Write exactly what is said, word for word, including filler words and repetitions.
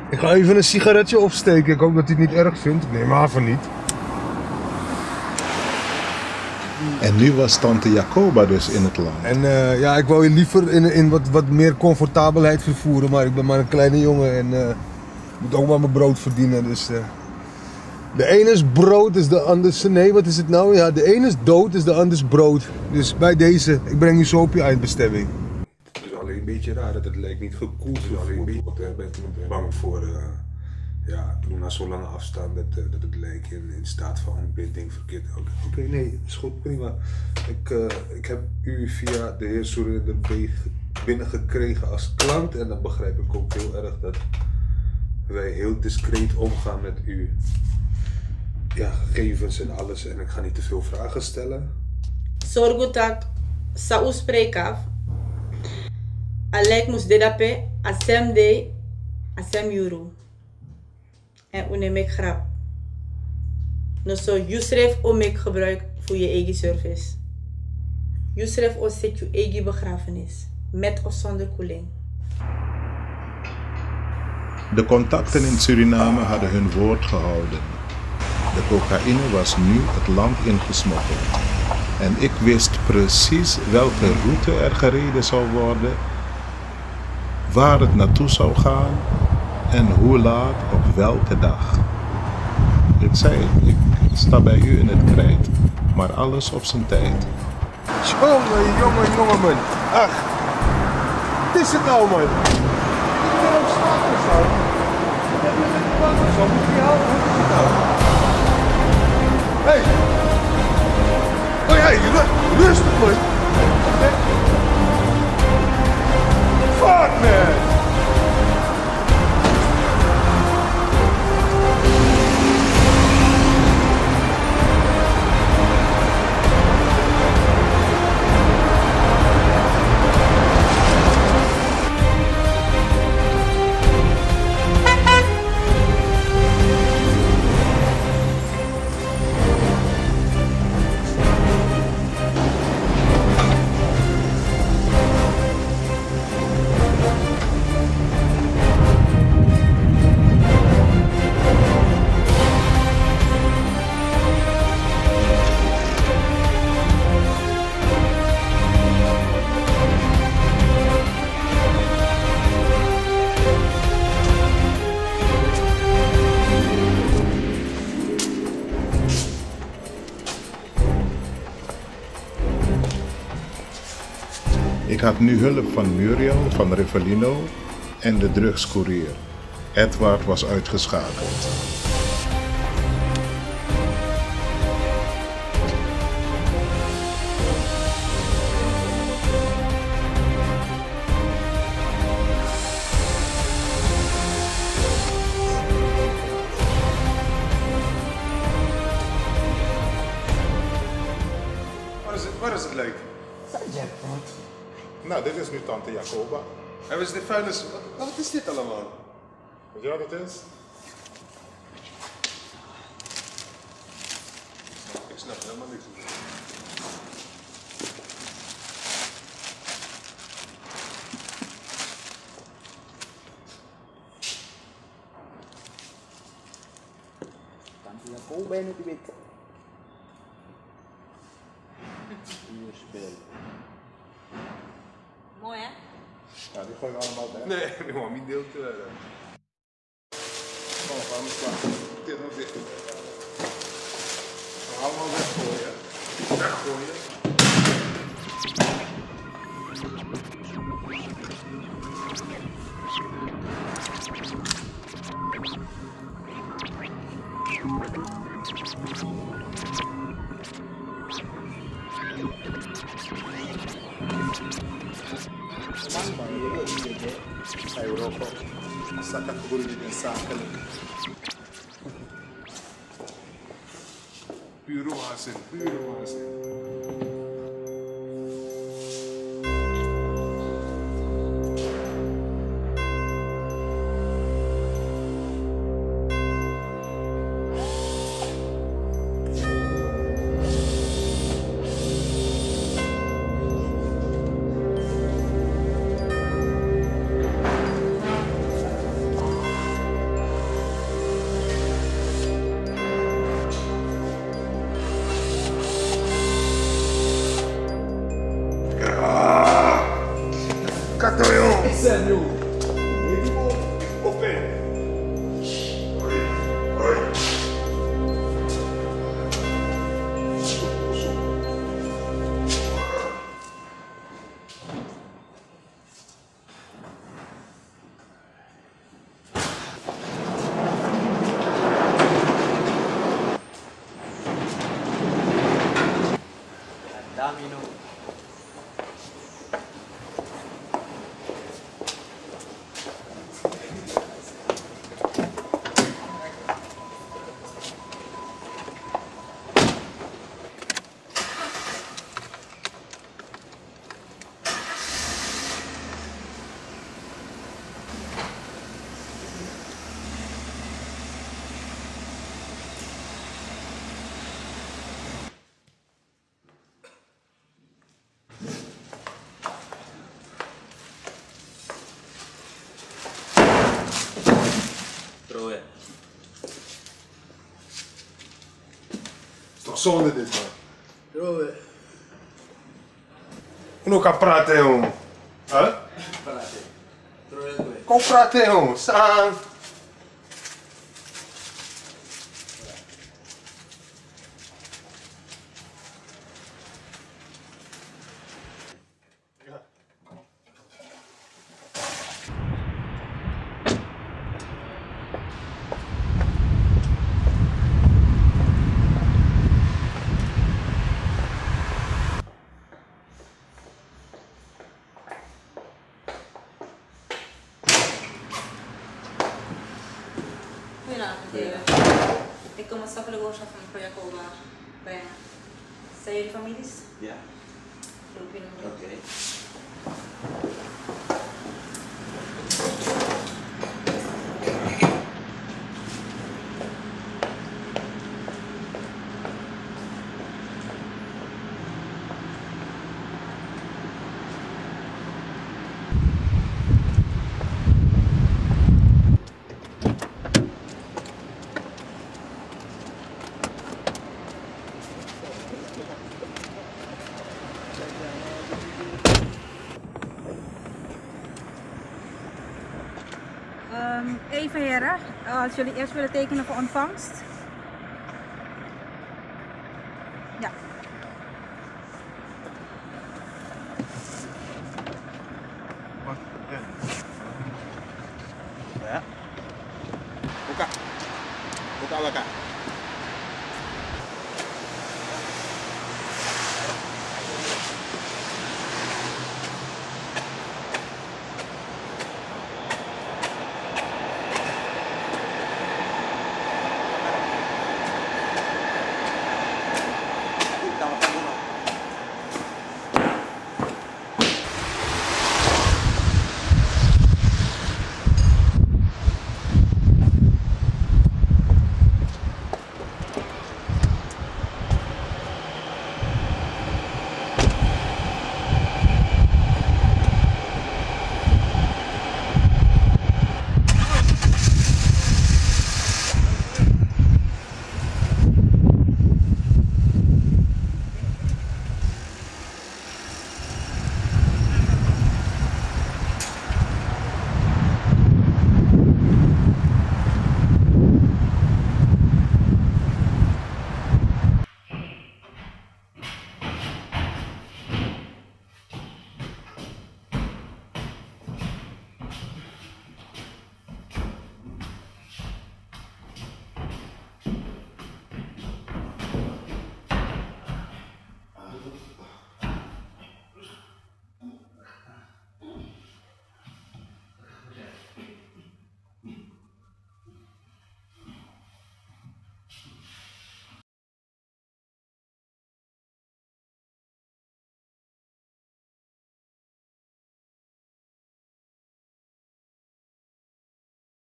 Ik ga even een sigaretje opsteken. Ik hoop dat hij het niet erg vindt. Ik neem aan van niet. En nu was tante Jacoba dus in het land. En uh, ja, ik wou je liever in, in wat, wat meer comfortabelheid vervoeren. Maar ik ben maar een kleine jongen en uh, moet ook maar mijn brood verdienen. Dus uh, de ene is brood, is de ander... Nee, wat is het nou? Ja, de ene is dood, is de ander is brood. Dus bij deze, ik breng je zo op je eindbestemming. Het is alleen een beetje raar dat het lijkt niet gekoeld vervoerd wordt. Ik ben bang voor... Uh, Ja, toen na zo'n lange afstand dat, uh, dat het lijk in, in staat van ontbinding verkeerd. Oké, okay, okay, nee, is goed, prima. Ik, uh, ik heb u via de heer Surinder binnengekregen als klant en dan begrijp ik ook heel erg dat wij heel discreet omgaan met uw ja, gegevens en alles en ik ga niet te veel vragen stellen. Zorg dat sa uitspreek af. Alek moest dedape asem de asem yuru. En unemek grap. No so Yusref omek gebruik voor je eigen service. Yusref o zet je eigen begrafenis. Met of zonder koeling. De contacten in Suriname hadden hun woord gehouden. De cocaïne was nu het land ingesmokkeld. En ik wist precies welke route er gereden zou worden, waar het naartoe zou gaan en hoe laat op welke dag. Ik zei, ik sta bij u in het krijt, maar alles op zijn tijd. Jongen, jongen, jongen, man. Ach, wat is het nou, man? Ik ben op straat of zo. Ik ben met een bank of zo. Moet je helpen? Wat is het nou? Hé! Hey. Oh ja, hey, rustig, man. Fuck, man! Ik had nu hulp van Muriel, van Rivellino en de drugscourier. Edward was uitgeschakeld. Waar is het, waar is het lijk? Jackpot. Nou, dit is nu tante Jacoba. En wat is dit vuilnis? Wat, wat is dit allemaal? Weet je wat het is? Ik snap helemaal niks. Tante Jacoba in het wit. Hier speel. Mooi, hè? Ja, die gooi je allemaal weg. Nee, nee man, niet deel te werden. Oh, gaan we slaan. Dit nog dicht. Allemaal weggooien. Weggooien. Europa. Saka guru din sakal. Pure waanzin, pure waanzin. Mino. Troje. Is toch zonde dit, man? Troje. Hoe kan praten, jongen? Huh? Praten. Troje gue. Kom praten, jongen. Sang. Goedenavond, heren. Ik kom als zakelijke oorzaak van mevrouw Jacoba brengen. Zijn jullie families? Ja. Roep je hem. Oké. Okay. Um, even heren, als jullie eerst willen tekenen voor ontvangst.